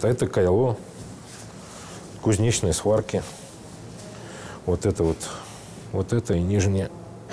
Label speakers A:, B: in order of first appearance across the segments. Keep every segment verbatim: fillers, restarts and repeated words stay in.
A: А это кайло кузнечной сварки. Вот это вот, вот это и нижнее.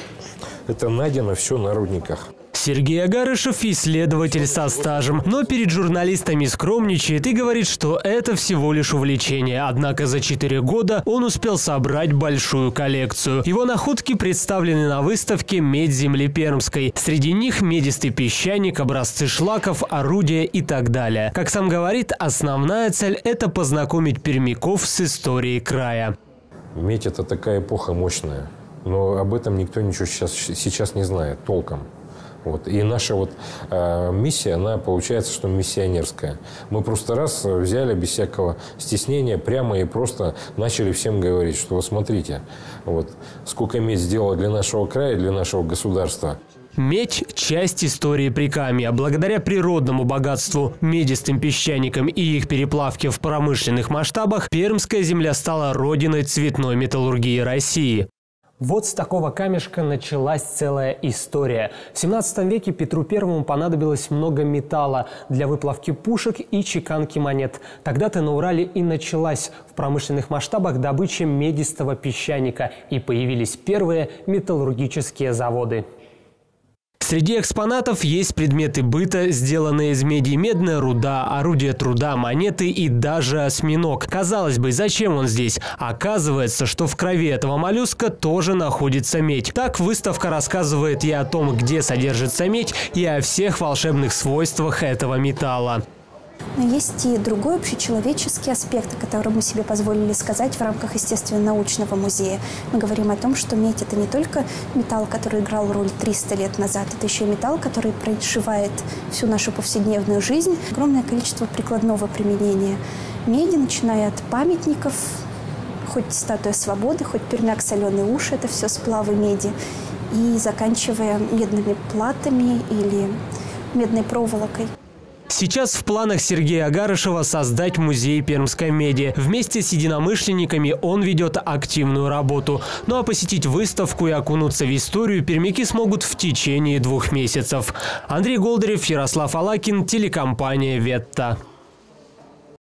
A: Это найдено все на рудниках.
B: Сергей Агарышев – исследователь со стажем, но перед журналистами скромничает и говорит, что это всего лишь увлечение. Однако за четыре года он успел собрать большую коллекцию. Его находки представлены на выставке «Медь земли Пермской». Среди них медистый песчаник, образцы шлаков, орудия и так далее. Как сам говорит, основная цель – это познакомить пермяков с историей края.
A: Медь – это такая эпоха мощная, но об этом никто ничего сейчас, сейчас не знает толком. Вот. И наша вот, э, миссия, она получается, что миссионерская. Мы просто раз взяли без всякого стеснения, прямо и просто начали всем говорить, что вот смотрите, вот, сколько медь сделала для нашего края, для нашего государства.
B: Медь – часть истории Прикамья. Благодаря природному богатству, медистым песчаникам и их переплавке в промышленных масштабах, Пермская земля стала родиной цветной металлургии России. Вот с такого камешка началась целая история. В семнадцатом веке Петру Первому понадобилось много металла для выплавки пушек и чеканки монет. Тогда-то на Урале и началась в промышленных масштабах добыча медистого песчаника, и появились первые металлургические заводы. Среди экспонатов есть предметы быта, сделанные из меди: медная руда, орудия труда, монеты и даже осьминог. Казалось бы, зачем он здесь? Оказывается, что в крови этого моллюска тоже находится медь. Так выставка рассказывает и о том, где содержится медь, и о всех волшебных свойствах этого металла.
C: Но есть и другой общечеловеческий аспект, о котором мы себе позволили сказать в рамках естественно-научного музея. Мы говорим о том, что медь – это не только металл, который играл роль триста лет назад, это еще и металл, который прошивает всю нашу повседневную жизнь. Огромное количество прикладного применения меди, начиная от памятников, хоть статуя свободы, хоть пермяк соленые уши – это все сплавы меди, и заканчивая медными платами или медной проволокой.
B: Сейчас в планах Сергея Агарышева создать музей пермской меди. Вместе с единомышленниками он ведет активную работу. Ну а посетить выставку и окунуться в историю пермяки смогут в течение двух месяцев. Андрей Голдарев, Ярослав Алакин, телекомпания «Ветта».